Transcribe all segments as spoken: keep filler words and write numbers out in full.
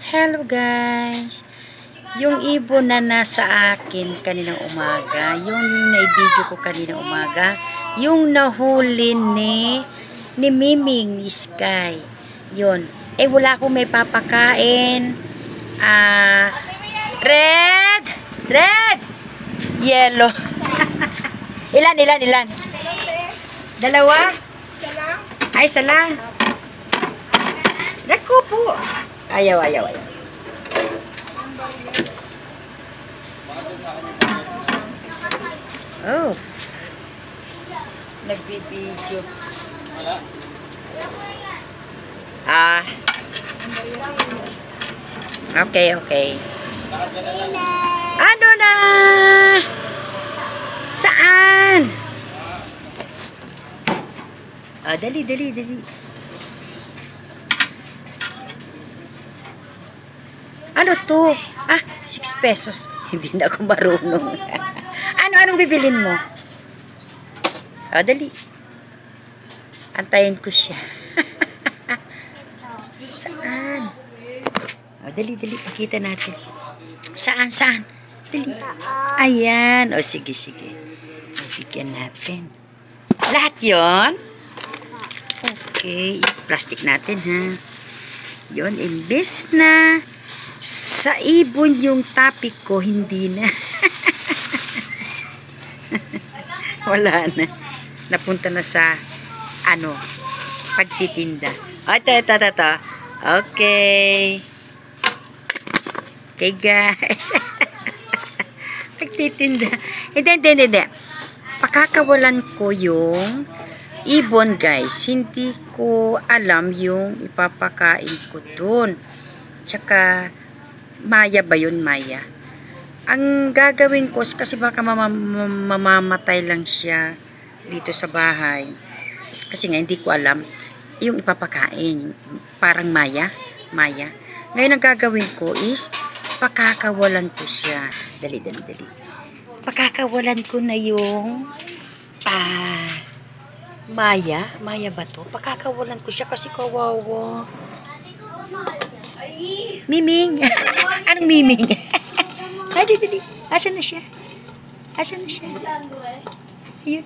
Hello guys! Yung ibon na nasa akin kaninang umaga, yung na-video ko kaninang umaga, yung nahuli ni, ni Miming ni Sky. Yun. Eh wala akong may papakain. Ah, red! Red! Yellow. Ilan, ilan, ilan? Dalawa? Ay, isa lang. Naku po. Ayaw, ayaw, ayaw. Oh. Nagbibidyo. Ah. Okay, okay. Ano na? Saan? Ah, dali, dali, dali. Ano to? Ah, six pesos. Hindi na ako marunong. Ano, anong bibilin mo? Ah, dali. Antayin ko siya. Saan? Ah, dali, dali. Pakita natin. Saan, saan? Dali. Ayan. O, sige, sige. Bigyan natin. Lahat yon? Okay. Plastic natin, ha? Yon, imbis na sa ibon yung topic ko, hindi na. Wala na. Napunta na sa, ano, pagtitinda. O, ito, ito, ito, ito. Okay. Okay, guys. Pagtitinda. Hindi, hindi, hindi. Pakakawalan ko yung ibon, guys. Hindi ko alam yung ipapakain ko dun. Tsaka, Maya ba yun, Maya? Ang gagawin ko, kasi baka mamamatay lang siya dito sa bahay. Kasi nga, hindi ko alam yung ipapakain. Parang Maya. Maya. Ngayon, ang gagawin ko is, pakakawalan ko siya. Dali, dali, dali. Pakakawalan ko na yung ah, Maya. Maya ba to? Pakakawalan ko siya kasi kawawa. Miming. Anong Miming? Ay, di, di, di. Asan na siya? Asan na siya? Ayun.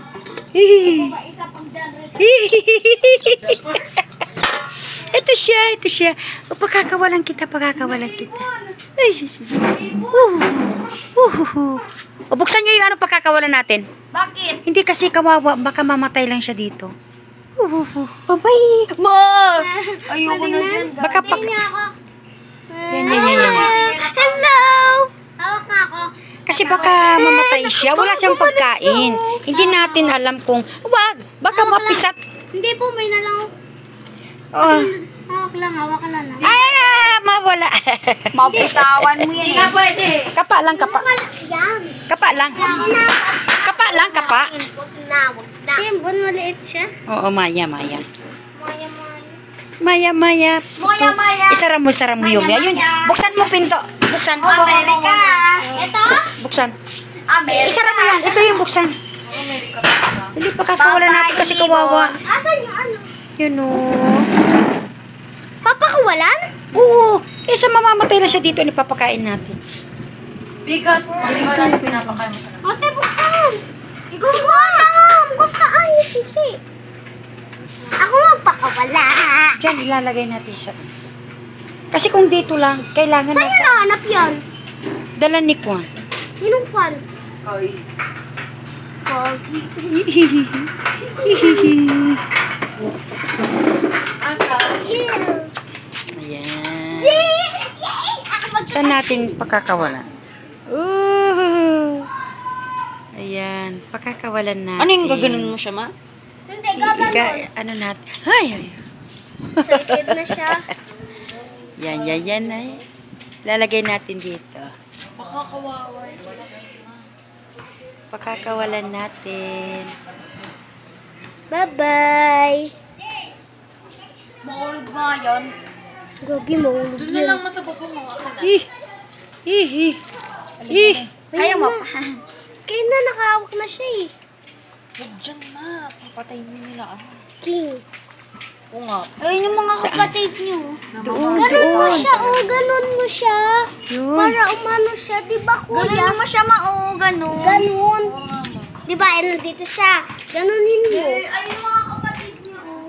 Ito siya, ito siya. O, pakakawalan kita, pakakawalan kita. Ay, uh, uh, uh. O, buksan niyo yung ano pakakawalan natin. Bakit? Hindi kasi kawawa, baka mamatay lang siya dito. Uh, uh, uh. Babay! Ma! Ayoko na dyan. Baka pag... Yan, yan, yan, yan. Hello! Hawak na ako. Kasi baka mamatay siya. Wala siyang pagkain. Hindi natin alam kung... Wag! Baka mapisat. Hindi po, may nalang. Oh. Hawak lang, hawak ka lang. Ah! Mawala. Mabitawan mo yan. Hindi pwede. Kapa lang, kapa. Kapa lang. Kapa lang, kapa. Huwag na, huwag na. Yung maliit siya. Oo, Maya, Maya. Maya, maya. Maya, Maya. Maya, Maya. Isara mo, isara mo yung yun. Buksan mo pinto. Buksan. Amerika. Ito? Buksan. Amerika. Isara mo yan. Ito yung buksan. Hindi pa kakawala natin kasi kawawa. Asan yung ano? Yun o. Papakawalan? Oo. Kesa mamamatay na siya dito, ano papakain natin? Because, hindi ba lang pinapakain mo siya? Ate, buksan! Ikaw ko alam kung saan yung susi. Ako magpakawala. Diyan, ilalagay natin siya. Kasi kung dito lang, kailangan Saan nasa... yung nahanap yan? Dala ni Kwan. Sinong pan? Sky. Pogi. Asa? Ayan. Yay! Ako mag- Saan natin pakakawalan? Uh, ayan. Pakakawalan natin. Ano yung gaganon mo siya, ma? Hindi, gaganon. Iga, ano natin? Ay, ay. Excited na siya. Yan, yan, yan. Ay. Lalagay natin dito. Pakakawawa. Pakakawalan natin. Bye-bye. Makulog nga yan. Gogi mo. Doon na lang masabog mo. Ako na. Ih! Ih! Ih! Ih! Ayaw mo pa. Kaya na nakahawak na siya eh. Huwag dyan, ma. Papatayin mo nila. Ano? King. Oo nga. Ayun yung mga Saan? kapatid niyo. Doon, Ganun mo doon. siya, oh, ganun mo siya. Yun. Para umano siya, di ba kuya? Ganun mo siya, ma, oh, ganun. Ganun. Di ba, eh, nandito siya. Ganunin mo. Ay, yung mga kapatid niyo, oh.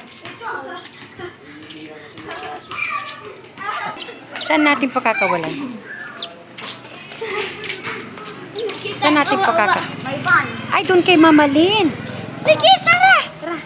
Saan natin pakakawalan? Saan natin pakaka... May van. Ay, doon kay Mama Lynn. Sige, Sara. Tara.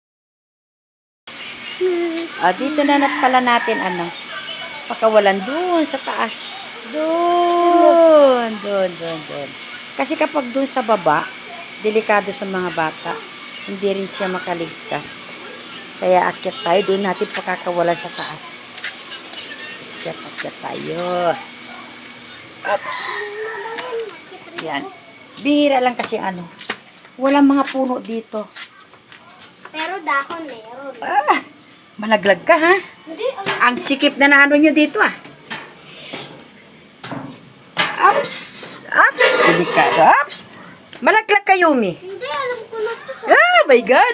Ah, dito na nat pala natin, ano, pakawalan doon sa taas. Doon, doon, doon, doon. Kasi kapag doon sa baba, delikado sa mga bata. Hindi rin siya makaligtas. Kaya akyat tayo, doon natin pakakawalan sa taas. Akyat, akyat tayo. Oops. Yan. Bihira lang kasi ano. Walang mga puno dito. Pero dahon meron. Ah, malaglag ka, ha? Hindi, Ang sikip na naano nyo dito, ah. Ups! Ups! Delikado. Ups! Malaglag ka, Yumi. hindi, alam ko na to. Ah, my God!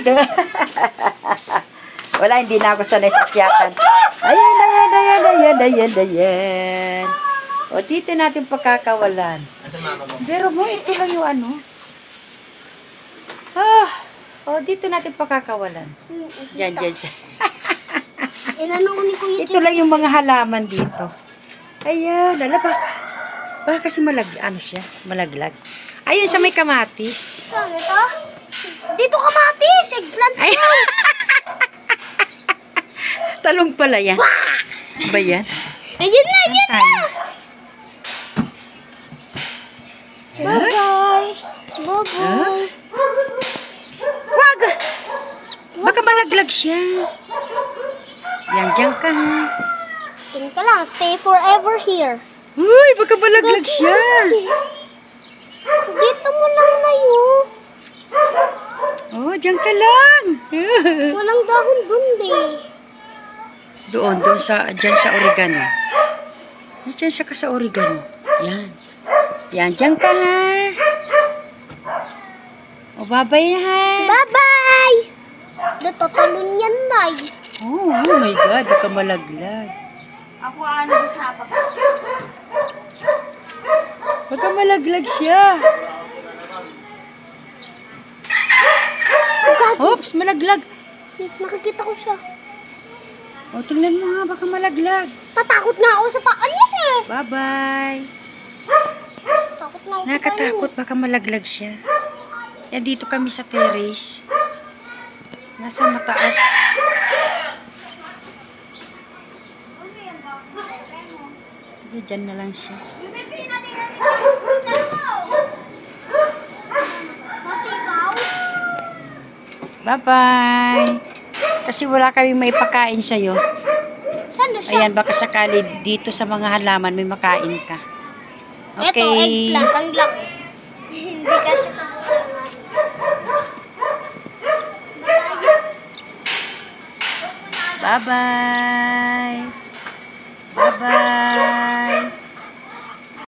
Wala, hindi na ako sanay sa akyatan. Ayan, ayan, ayan, ayan, ayan, ayan. O, dito natin pagkakawalan. Pero mo, ito lang yung ano. Ah, o, dito natin pagkakawalan. Diyan, diyan siya. Inano ko ni Kuya Ito lang yung mga halaman dito. Ayan, dala ba? Baka kasi malag, ano siya, malaglag. Ayun sa may kamatis. Saan ito? Dito kamatis, eggplant. Ay. Talong pala yan. Ba yan? Ayun na, ayun na. Ay. Bye-bye. Bye-bye. Wag! Baka malaglag siya. Yan, dyan ka. Tingin ka lang, stay forever here. Uy, baka malaglag siya. Dito mo lang na yun. Oh, dyan ka lang. Walang dahon dun, eh. Doon, doon sa, dyan sa oregano. Dyan sa ka sa oregano. Yan. Yan, dyan ka, ha. O, babay na, ha. Bye-bye! Natatalon yan, Nay. Oh, oh my God, baka malaglag. Ako ano sa hapag. Baka malaglag siya. Oops, malaglag. Nakikita ko siya. O, tingnan mo, ha, baka malaglag. Tatakot na ako sa paan yan, eh. Bye-bye. Takot na ako sa Nakatakot, baka malaglag siya. Yan, dito kami sa terrace. Nasa mataas. Sige, dyan na lang siya. Bye-bye. Kasi wala kami maipakain sa'yo. Saan na siya? Ayan, baka sakali dito sa mga halaman may makain ka. Ito, eggplant. Ang laki. Hindi kasi sa Bye-bye. Bye-bye.